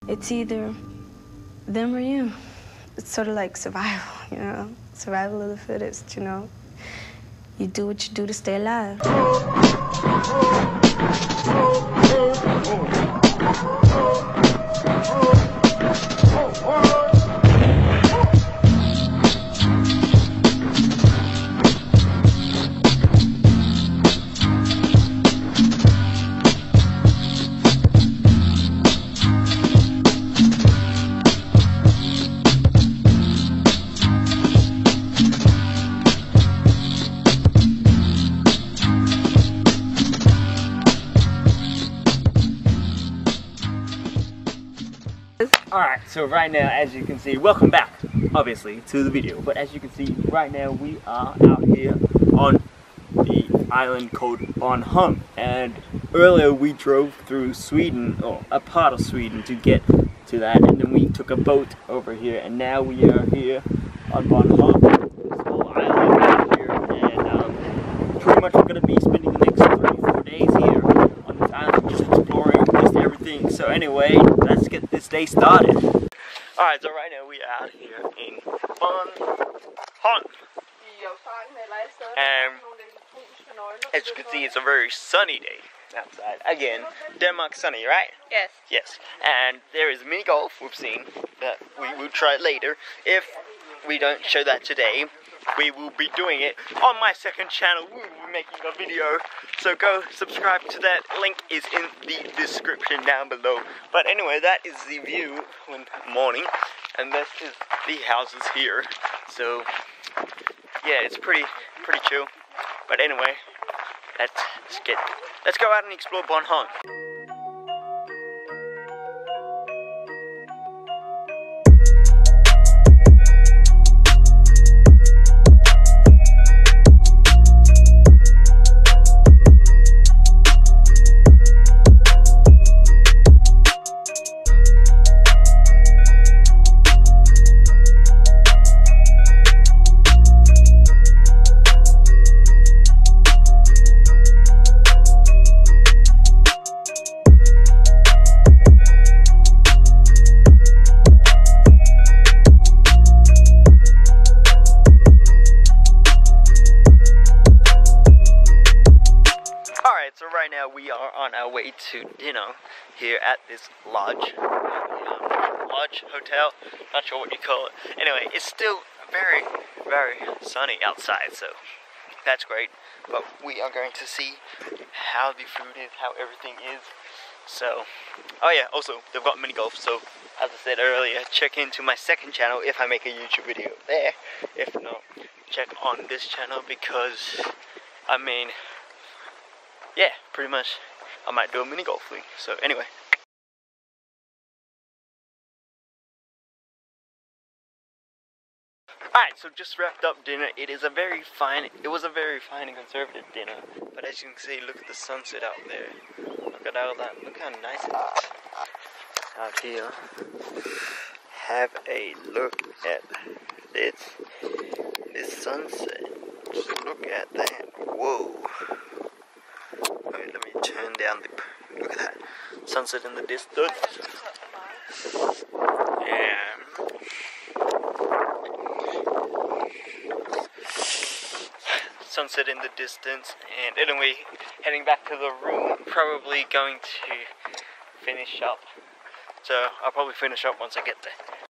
It's either them or you. It's sort of like survival, you know? Survival of the fittest, you know? You do what you do to stay alive. Alright, so right now, as you can see, welcome back, obviously, to the video. But as you can see, right now we are out here on the island called Bornholm. And earlier we drove through Sweden, or a part of Sweden, to get to that. And then we took a boat over here, and now we are here on Bornholm, this whole island out here. And pretty much we're going to be spending the next 3-4 days here on this island, just exploring just everything. So anyway, let's get this day started. Alright, so right now we are out here in Bornholm. And as you can see, it's a very sunny day outside. Again, Denmark sunny, right? Yes. Yes. And there is mini golf we've seen that we will try later. If we don't show that today, we will be doing it on my second channel. We will be making a video, so go subscribe to that. Link is in the description down below. But anyway, that is the view when morning, and this is the houses here. So yeah, it's pretty chill. But anyway, let's go out and explore Bornholm. So right now we are on our way to dinner here at this lodge hotel, not sure what you call it. Anyway, it's still very sunny outside, so that's great. But we are going to see how the food is, how everything is. So, oh yeah, also they've got mini golf, so as I said earlier, check into my second channel if I make a YouTube video there. If not, check on this channel, because I mean, yeah, pretty much I might do a mini golf league. So anyway. Alright, so just wrapped up dinner. It was a very fine and conservative dinner. But as you can see, look at the sunset out there. Look at all that. Look how nice it looks out here. Have a look at this sunset. Just look at that. Whoa. Wait, let me turn down the... Look at that. Sunset in the distance. And... sunset in the distance. And anyway, heading back to the room. Probably going to finish up. So, I'll probably finish up once I get there.